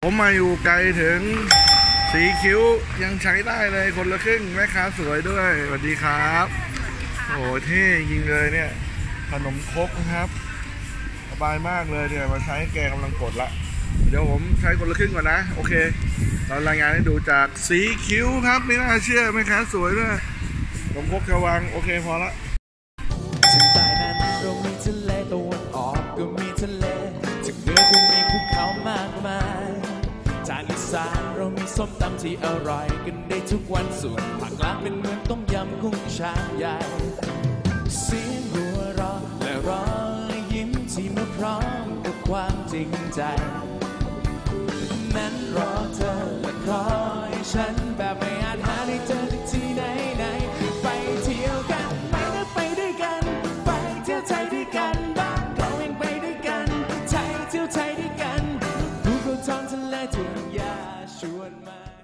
ผมมาอยู่ไกลถึงสีคิ้วยังใช้ได้เลยคนละครึ่งแม่ค้าสวยด้วยสวัสดีครับโอ้เท่จริงเลยเนี่ยขนมครกนะครับสบายมากเลยเนี่ยมาใช้แกกำลังกดละเดี๋ยวผมใช้คนละครึ่งก่อนนะโอเคเรารายงานให้ดูจากสีคิ้วครับไม่น่าเชื่อแม่ค้าสวยด้วยขนมครกกระวังโอเคพอละทางใต้นั้นเรามีทะเลตะวันออกก็มีทะเลจากเหนือก็มีภูเขามากมายจากอีสานเรามีส้มตำที่อร่อยกันได้ทุกวันส่วนภาคกลางเป็นเหมือนต้มยำกุ้งชามใหญ่เสียงหัวเราะและรอยยิ้มที่มาพร้อมกับความจริงใจนั้นรอเธอและคอยฉันแบบไม่อาจหาได้เจอที่ไหนไปเที่ยวกันไหมนะไปด้วยกันไปเที่ยวไทยด้วยกันบ้านเราเองไปด้วยกันไทยเที่ยวไทยด้วยกันภูเขาท้องทะเลทุ่งหญ้าชวนมา